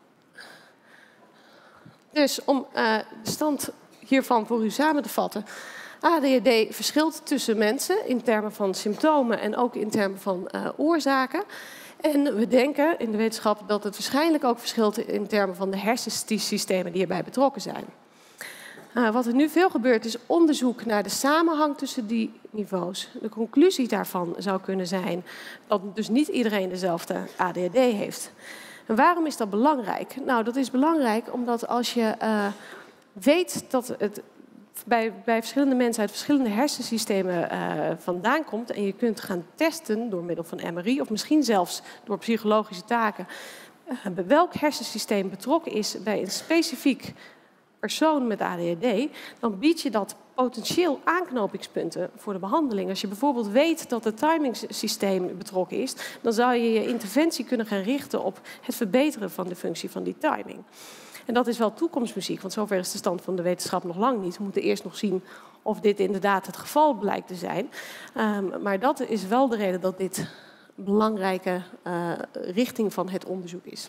Dus om de stand hiervan voor u samen te vatten. ADHD verschilt tussen mensen in termen van symptomen en ook in termen van oorzaken. En we denken in de wetenschap dat het waarschijnlijk ook verschilt in termen van de hersensystemen die hierbij betrokken zijn. Wat er nu veel gebeurt is onderzoek naar de samenhang tussen die niveaus. De conclusie daarvan zou kunnen zijn dat dus niet iedereen dezelfde ADHD heeft. En waarom is dat belangrijk? Nou, dat is belangrijk omdat als je weet dat het bij verschillende mensen uit verschillende hersensystemen vandaan komt en je kunt gaan testen door middel van MRI of misschien zelfs door psychologische taken bij welk hersensysteem betrokken is bij een specifiek persoon met ADHD, dan biedt je dat potentieel aanknopingspunten voor de behandeling. Als je bijvoorbeeld weet dat het timingsysteem betrokken is, dan zou je je interventie kunnen gaan richten op het verbeteren van de functie van die timing. En dat is wel toekomstmuziek, want zover is de stand van de wetenschap nog lang niet. We moeten eerst nog zien of dit inderdaad het geval blijkt te zijn. Maar dat is wel de reden dat dit een belangrijke richting van het onderzoek is.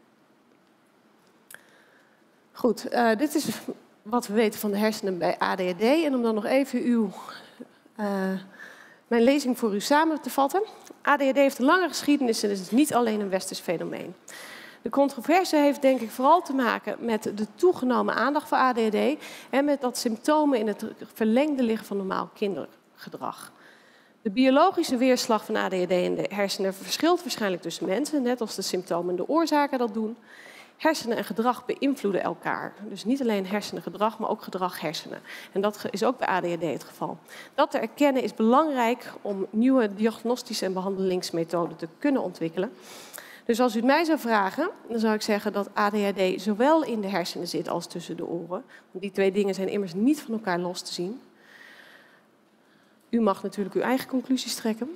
Goed, dit is wat we weten van de hersenen bij ADHD. En om dan nog even mijn lezing voor u samen te vatten. ADHD heeft een lange geschiedenis en het is niet alleen een westers fenomeen. De controverse heeft denk ik vooral te maken met de toegenomen aandacht voor ADHD en met dat symptomen in het verlengde liggen van normaal kindergedrag. De biologische weerslag van ADHD in de hersenen verschilt waarschijnlijk tussen mensen, net als de symptomen en de oorzaken dat doen. Hersenen en gedrag beïnvloeden elkaar. Dus niet alleen hersenen-gedrag, maar ook gedrag-hersenen. En dat is ook bij ADHD het geval. Dat te erkennen is belangrijk om nieuwe diagnostische en behandelingsmethoden te kunnen ontwikkelen. Dus als u het mij zou vragen, dan zou ik zeggen dat ADHD zowel in de hersenen zit als tussen de oren. Want die twee dingen zijn immers niet van elkaar los te zien. U mag natuurlijk uw eigen conclusies trekken.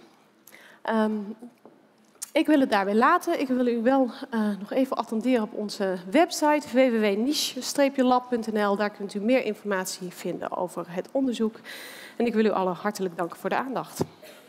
Ik wil het daarbij laten. Ik wil u wel nog even attenderen op onze website www.niche-lab.nl. Daar kunt u meer informatie vinden over het onderzoek. En ik wil u allen hartelijk danken voor de aandacht.